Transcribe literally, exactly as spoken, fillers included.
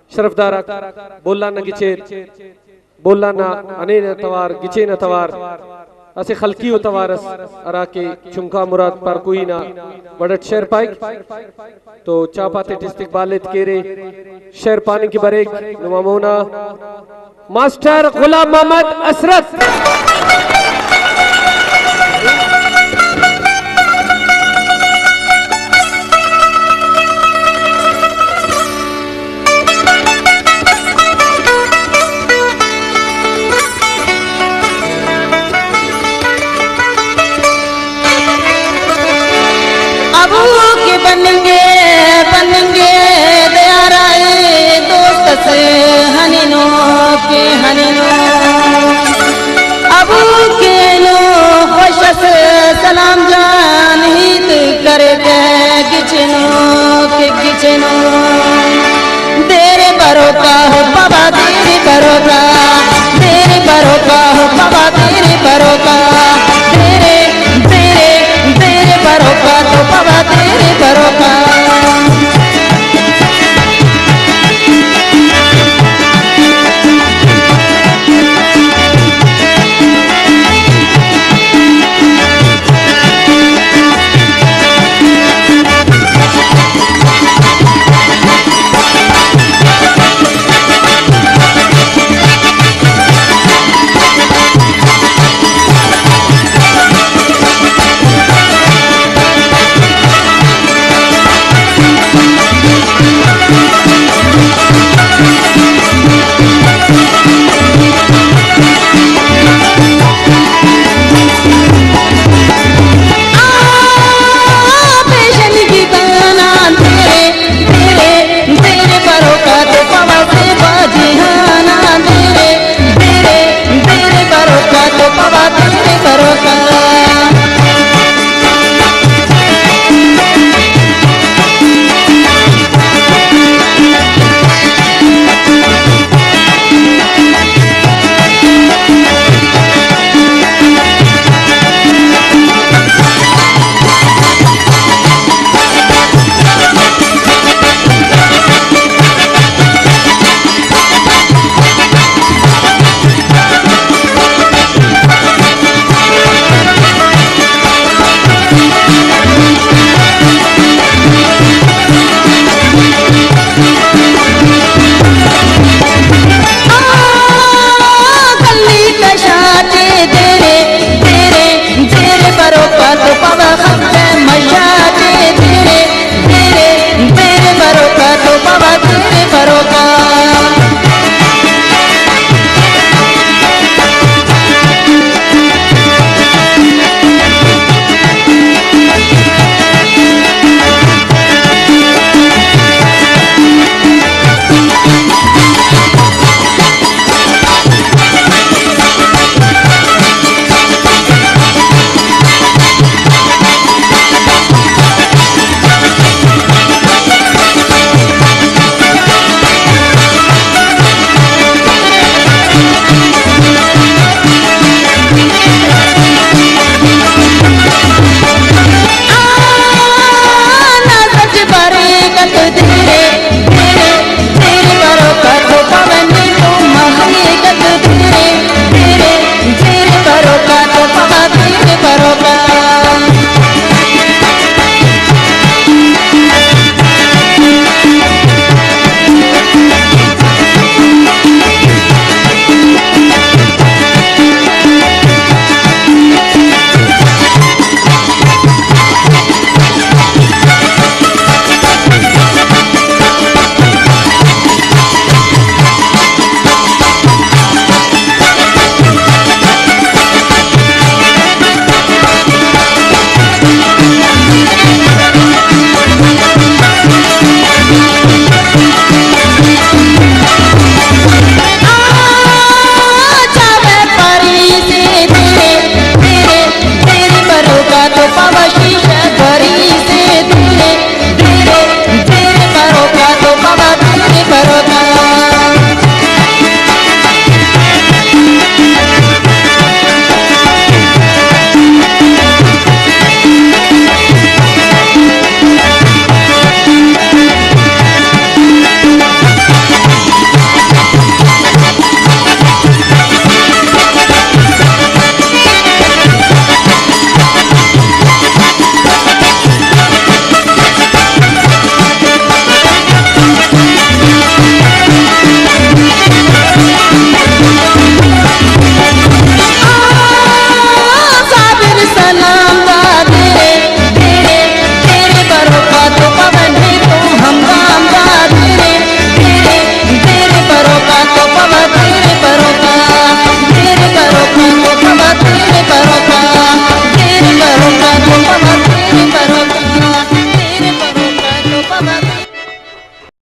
शरफदारा बोला न गिचेर बोला ना अने न तवार गिचे न तवार असे खलकी तवारस अरा के चुमका मुराद पर कोई ना वडट शेर पाइक तो चापाते डिस्ट्रिक्ट बालिद केरे शेर पानी की बरेक नुमामोना मास्टर गुलाम मोहम्मद असरत बनेंगे बनेंगे दयाराए दोस्त से हनीनो के हनीनो अबू के नो खुश से सलाम जान हित करे के गिचनो के गिचनो तेरे बरोका हो बाबा तेरे बरोका तेरे बरोका हो बाबा तेरे बरोका तेरे तेरे तेरे बरोका तो बाबा तेरे बरोका बना